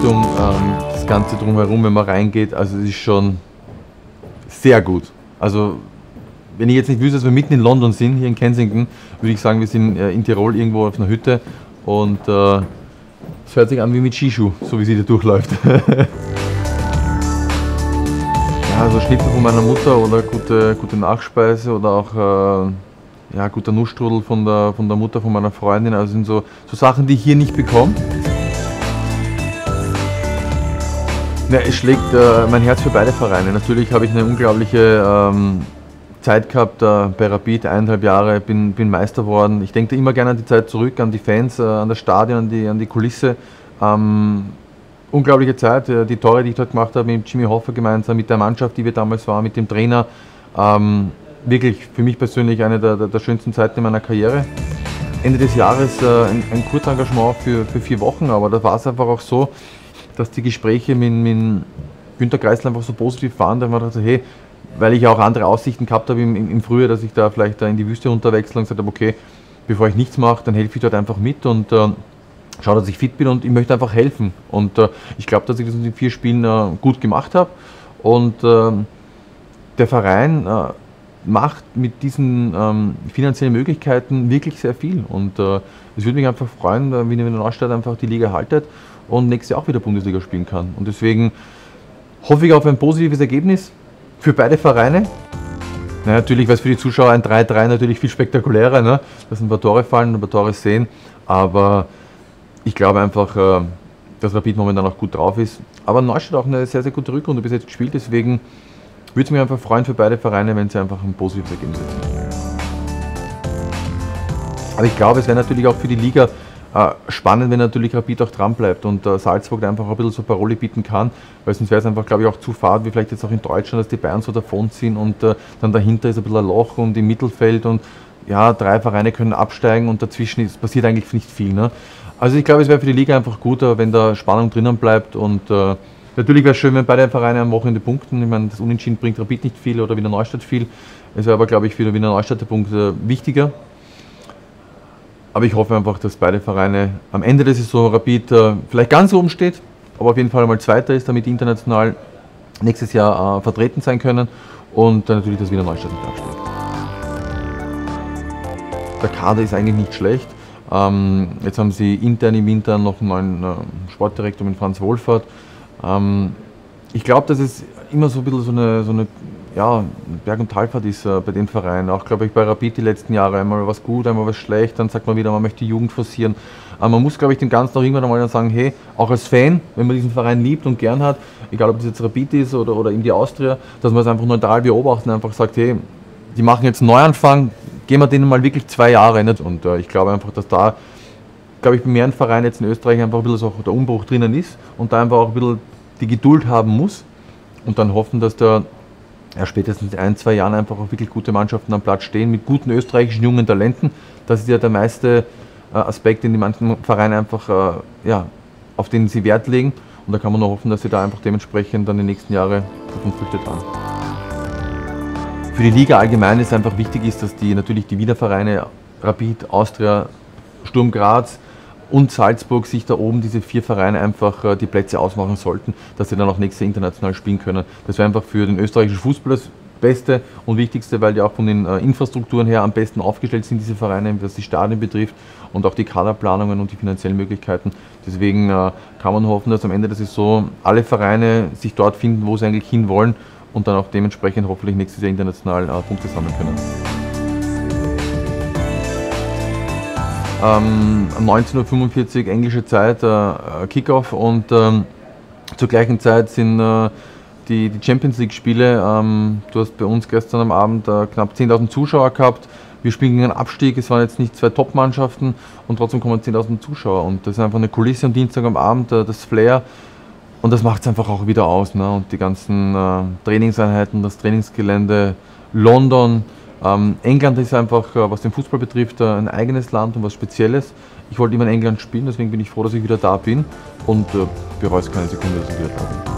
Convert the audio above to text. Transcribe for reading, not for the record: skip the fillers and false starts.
Ausstattung, das Ganze drumherum, wenn man reingeht, also es ist schon sehr gut. Also wenn ich jetzt nicht wüsste, dass wir mitten in London sind, hier in Kensington, würde ich sagen, wir sind in Tirol irgendwo auf einer Hütte und es hört sich an wie mit Skischuh, so wie sie da durchläuft. Ja, also Schnitzel von meiner Mutter oder gute Nachspeise oder auch ja, guter Nussstrudel von der Mutter von meiner Freundin, also sind so Sachen, die ich hier nicht bekomme. Ja, es schlägt mein Herz für beide Vereine. Natürlich habe ich eine unglaubliche Zeit gehabt bei Rapid, 1,5 Jahre, bin Meister geworden. Ich denke immer gerne an die Zeit zurück, an die Fans, an das Stadion, an die Kulisse. Unglaubliche Zeit, die Tore, die ich dort gemacht habe mit Jimmy Hoffa gemeinsam, mit der Mannschaft, die wir damals waren, mit dem Trainer. Wirklich für mich persönlich eine der schönsten Zeiten in meiner Karriere. Ende des Jahres ein Kurzengagement für 4 Wochen, aber da war es einfach auch so, dass die Gespräche mit Günter Kreisler einfach so positiv waren, da haben wir gedacht, hey, weil ich auch andere Aussichten gehabt habe im Frühjahr, dass ich da vielleicht in die Wüste runterwechsle und gesagt habe, okay, bevor ich nichts mache, dann helfe ich dort einfach mit und schaue, dass ich fit bin und ich möchte einfach helfen. Und ich glaube, dass ich das in den 4 Spielen gut gemacht habe und der Verein macht mit diesen finanziellen Möglichkeiten wirklich sehr viel und es würde mich einfach freuen, wenn Wiener Neustadt einfach die Liga haltet und nächstes Jahr auch wieder Bundesliga spielen kann. Und deswegen hoffe ich auf ein positives Ergebnis für beide Vereine. Na, natürlich wäre es für die Zuschauer ein 3-3 natürlich viel spektakulärer, ne? Dass ein paar Tore fallen, ein paar Tore sehen, aber ich glaube einfach, dass Rapid momentan auch gut drauf ist. Aber Neustadt auch eine sehr, sehr gute Rückrunde bis jetzt gespielt, deswegen würde es mich einfach freuen für beide Vereine, wenn sie einfach ein positives Ergebnis erzielen. Aber ich glaube, es wäre natürlich auch für die Liga spannend, wenn natürlich Rapid auch dran bleibt und Salzburg einfach ein bisschen so Paroli bieten kann, weil sonst wäre es einfach, glaube ich, auch zu fad, wie vielleicht jetzt auch in Deutschland, dass die Bayern so davonziehen und dann dahinter ist ein bisschen ein Loch und im Mittelfeld und ja, 3 Vereine können absteigen und dazwischen passiert eigentlich nicht viel. Ne? Also ich glaube, es wäre für die Liga einfach gut, wenn da Spannung drinnen bleibt und natürlich wäre es schön, wenn beide Vereine am Wochenende punkten. Ich meine, das Unentschieden bringt Rapid nicht viel oder Wiener Neustadt viel. Es wäre aber, glaube ich, für Wiener Neustadt der Punkt wichtiger. Aber ich hoffe einfach, dass beide Vereine am Ende der Saison Rapid vielleicht ganz oben steht, aber auf jeden Fall mal Zweiter ist, damit international nächstes Jahr vertreten sein können und dann natürlich, dass Wiener Neustadt nicht absteigt. Der Kader ist eigentlich nicht schlecht. Jetzt haben sie intern im Winter noch einen neuen Sportdirektor mit Franz Wohlfahrt. Ich glaube, dass es immer so ein bisschen so eine ja, Berg- und Talfahrt ist bei den Vereinen. Auch, glaube ich, bei Rapid die letzten Jahre. Einmal was gut, einmal was schlecht, dann sagt man wieder, man möchte die Jugend forcieren. Man muss, glaube ich, dem Ganzen auch irgendwann einmal dann sagen, hey, auch als Fan, wenn man diesen Verein liebt und gern hat, egal ob das jetzt Rapid ist oder eben die Austria, dass man es einfach neutral beobachten und einfach sagt, hey, die machen jetzt einen Neuanfang, geben wir denen mal wirklich 2 Jahre. Nicht? Und ich glaube einfach, dass da, glaube ich, bei mehreren Vereinen jetzt in Österreich einfach ein bisschen so der Umbruch drinnen ist und da einfach auch ein bisschen die Geduld haben muss und dann hoffen, dass da spätestens in 1-2 Jahren einfach auch wirklich gute Mannschaften am Platz stehen mit guten österreichischen jungen Talenten. Das ist ja der meiste Aspekt, den die manchen Vereine einfach, ja, auf den sie Wert legen. Und da kann man nur hoffen, dass sie da einfach dementsprechend dann die nächsten Jahre davon Früchte tragen. Für die Liga allgemein ist einfach wichtig, dass natürlich die Wiener Vereine Rapid, Austria, Sturm Graz und Salzburg sich da oben diese 4 Vereine einfach die Plätze ausmachen sollten, dass sie dann auch nächstes Jahr international spielen können. Das wäre einfach für den österreichischen Fußball das Beste und Wichtigste, weil die auch von den Infrastrukturen her am besten aufgestellt sind, diese Vereine, was die Stadien betrifft und auch die Kaderplanungen und die finanziellen Möglichkeiten. Deswegen kann man hoffen, dass am Ende der Saison alle Vereine sich dort finden, wo sie eigentlich hinwollen und dann auch dementsprechend hoffentlich nächstes Jahr international Punkte sammeln können. 19:45 Uhr englische Zeit, Kickoff und zur gleichen Zeit sind die Champions League Spiele. Du hast bei uns gestern am Abend knapp 10.000 Zuschauer gehabt. Wir spielen gegen einen Abstieg, es waren jetzt nicht 2 Top-Mannschaften und trotzdem kommen 10.000 Zuschauer und das ist einfach eine Kulisse am Dienstag am Abend, das Flair und das macht es einfach auch wieder aus. Ne? Und die ganzen Trainingseinheiten, das Trainingsgelände, London, England ist einfach, was den Fußball betrifft, ein eigenes Land und was Spezielles. Ich wollte immer in England spielen, deswegen bin ich froh, dass ich wieder da bin und bereue es keine Sekunde, dass ich wieder da bin.